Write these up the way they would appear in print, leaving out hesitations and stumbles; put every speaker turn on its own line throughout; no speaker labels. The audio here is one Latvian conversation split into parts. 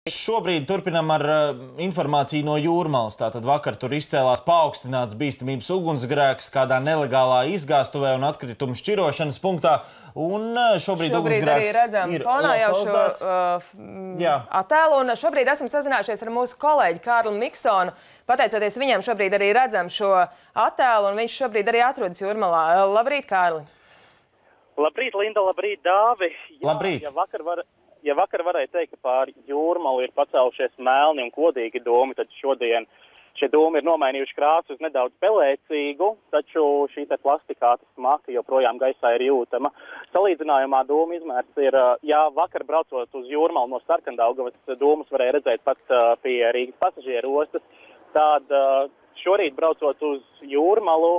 Šobrīd turpinām ar informāciju no Jūrmalas. Tātad vakar tur izcēlās paaugstināts bīstamības ugunsgrēks kādā nelegālā izgāstuvē un atkritumu šķirošanas punktā. Un šobrīd ugunsgrēks
arī redzam fonā jau šo attēlu. Un šobrīd esam sazinājušies ar mūsu kolēģi Kārli Miksonu. Pateicoties viņam, šobrīd arī redzam šo attēlu, un viņš šobrīd arī atrodas Jūrmalā. Labrīt, Kārli!
Labrīt, Linda, labrīt, Dāvi!
Labrīt!
Ja vakar varēja teikt, ka pār Jūrmalu ir pacēlušies melni un kodīgi dūmi, tad šodien šie dūmi ir nomainījuši krāsu uz nedaudz pelēcīgu, taču šī te plastikāta smaka joprojām gaisā ir jūtama. Salīdzinājumā dūmu izmērs ir, vakar braucot uz Jūrmalu no Sarkandaugavas, dūmus varēja redzēt pat pie Rīgas pasažieru ostas, tad šorīt braucot uz Jūrmalu,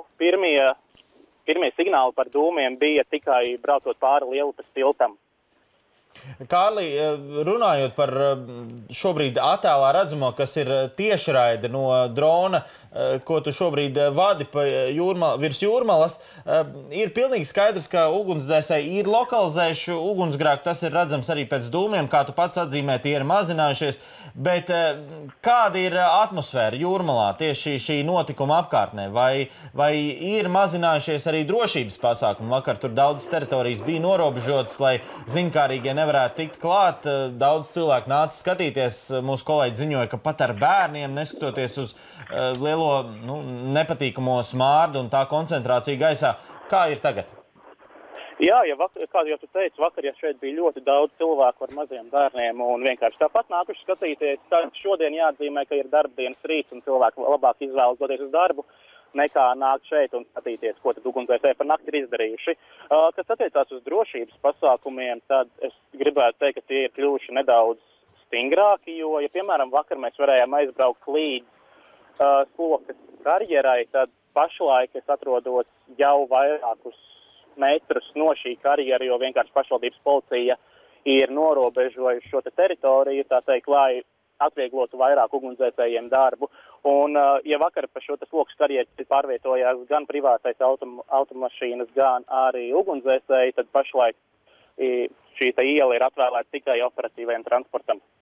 pirmie signāli par dūmiem bija tikai braucot pāri Lielupes tiltam.
Kārli, runājot par šobrīd attēlā redzamo, kas ir tiešraide no drona, ko tu šobrīd vadi virs Jūrmalas, ir pilnīgi skaidrs, ka ugunsdzēsēji ir lokalizējuši ugunsgrēku. Tas ir redzams arī pēc dūmiem, kā tu pats atzīmē, tie ir mazinājušies. Bet kāda ir atmosfēra Jūrmalā tieši šī notikuma apkārtnē? Vai ir mazinājušies arī drošības pasākumi? Vakar tur daudzas teritorijas bija norobežotas, lai ziņkārīgie nevarētu tikt klāt. Daudz cilvēku nāca skatīties. Mūsu kolēģi ziņoja, ka pat ar bērniem, neskatoties uz lielo nepatīkamo smārdu un tā koncentrāciju gaisā. Kā ir tagad?
Jā, kā jau tu teici, vakar šeit bija ļoti daudz cilvēku ar maziem bērniem un vienkārši tāpat nākuši skatīties. Šodien jāatzīmē, ka ir darbdienas rīts un cilvēki labāk izvēlas doties uz darbu, nekā nākt šeit un skatīties, ko tad ugunsdzēsēji par nakti ir izdarījuši. Kas attiecās uz drošības pasākumiem, tad es gribētu teikt, ka tie ir kļuvuši nedaudz stingrāki, jo, ja piemēram vakar mēs varējām aizbraukt līdz Slokas karjerai, tad pašlaik es atrodos jau vairākus metrus no šī karjera, jo vienkārši pašvaldības policija ir norobežojuši šo teritoriju, tā teikt, lai atvieglotu vairāk ugunsdzēsējiem darbu. Un, ja vakar pa šo Slokas karjeru pārvietojās gan privātais automašīnas, gan arī ugunsdzēsēji, tad pašlaik šī iela ir atvēlēta tikai operatīvajam transportam.